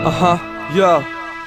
Aha, yo.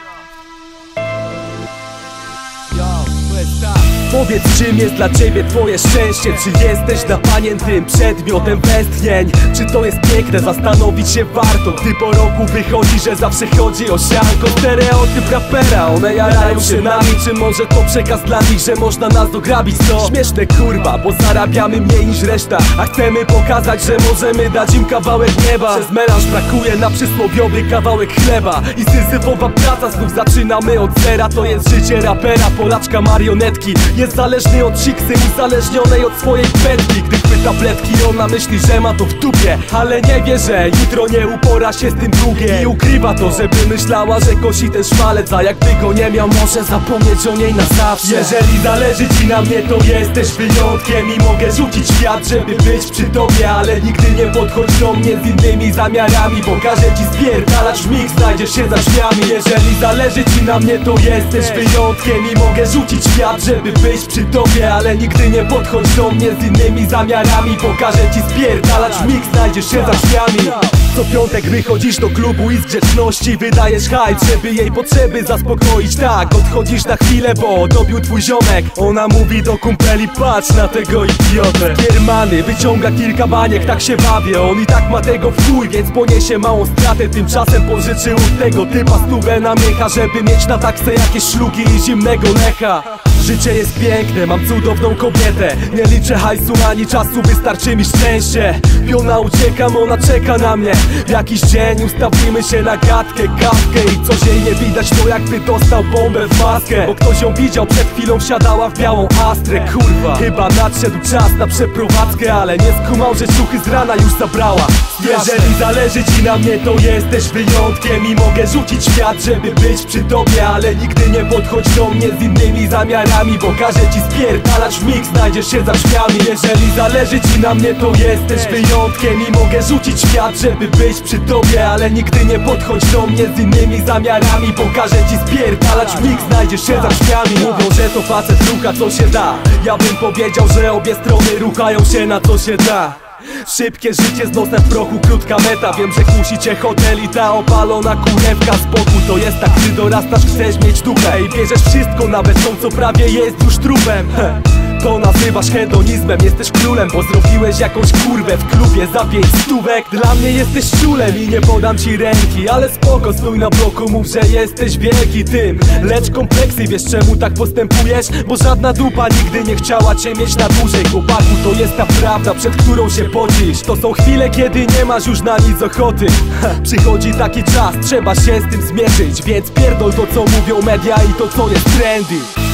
Powiedz, czym jest dla ciebie twoje szczęście? Czy jesteś dla panien tym przedmiotem westchnień? Czy to jest piękne? Zastanowić się warto, gdy po roku wychodzi, że zawsze chodzi o sianko. Stereotyp rapera, one jarają się nami. Czy może to przekaz dla nich, że można nas dograbić? To śmieszne kurwa, bo zarabiamy mniej niż reszta, a chcemy pokazać, że możemy dać im kawałek nieba. Przez melanż brakuje na przysłowiowy kawałek chleba i syzyfowa praca, znów zaczynamy od zera. To jest życie rapera, Polaczka marionetki. Jest zależny od siksy, uzależnionej od swojej petki. Gdy chwyta tabletki, ona myśli, że ma to w dupie, ale nie wie, że jutro nie upora się z tym drugiem. I ukrywa to, żeby myślała, że kosi ten szmalec, a jakby go nie miał, może zapomnieć o niej na zawsze. Jeżeli zależy ci na mnie, to jesteś wyjątkiem i mogę rzucić świat, żeby być przy tobie, ale nigdy nie podchodź do mnie z innymi zamiarami, bo każę ci spierdalać w mig, znajdziesz się za drzwiami. Jeżeli zależy ci na mnie, to jesteś wyjątkiem i mogę rzucić świat, żeby być przy tobie, ale nigdy nie podchodź do mnie z innymi zamiarami, bo każę ci spierdalać w mig, znajdziesz się za drzwiami. Co piątek wychodzisz do klubu i z grzeczności wydajesz hajs, żeby jej potrzeby zaspokoić. Tak, odchodzisz na chwilę, bo dobił twój ziomek. Ona mówi do kumpeli, patrz na tego idiotę. Kiermany wyciąga kilka baniek, tak się bawię. On i tak ma tego w chuj, więc poniesie małą stratę. Tymczasem pożyczył od tego typa stówę na miecha, żeby mieć na taksę jakieś szluki i zimnego lecha. Życie jest piękne, mam cudowną kobietę. Nie liczę hajsu ani czasu, wystarczy mi szczęście. Piona uciekam, ona czeka na mnie. W jakiś dzień ustawimy się na gadkę, kawkę i coś jej nie widać, to jakby dostał bombę w maskę. Bo ktoś ją widział, przed chwilą wsiadała w białą Astrę, kurwa. Chyba nadszedł czas na przeprowadzkę, ale nie skumał, że ciuchy z rana już zabrała. Jeżeli zależy ci na mnie, to jesteś wyjątkiem i mogę rzucić świat, żeby być przy tobie, ale nigdy nie podchodź do mnie z innymi zamiarami, bo każę ci spierdalać w mig, znajdziesz się za drzwiami. Jeżeli zależy ci na mnie, to jesteś wyjątkiem i mogę rzucić świat, żeby być przy tobie, ale nigdy nie podchodź do mnie z innymi zamiarami, bo każę ci spierdalać w mig, znajdziesz się za drzwiami. Mówią, że to facet rucha co się da. Ja bym powiedział, że obie strony ruchają się na co się da. Szybkie życie z nosem w prochu, krótka meta. Wiem, że kusi cię hotel i ta opalona kurewka. Spokój to jest tak, gdy dorastasz, chcesz mieć dupę i bierzesz wszystko, nawet tą, co prawie jest już trupem. To nazywasz hedonizmem, jesteś królem, bo zrobiłeś jakąś kurwę w klubie za 5 stówek. Dla mnie jesteś ciulem i nie podam ci ręki, ale spoko, stój na bloku, mów, że jesteś wielki tym. Lecz kompleksy, wiesz czemu tak postępujesz? Bo żadna dupa nigdy nie chciała cię mieć na dłużej. Chłopaku, to jest ta prawda, przed którą się pocisz. To są chwile, kiedy nie masz już na nic ochoty. Przychodzi taki czas, trzeba się z tym zmierzyć, więc pierdol to, co mówią media i to, co jest trendy.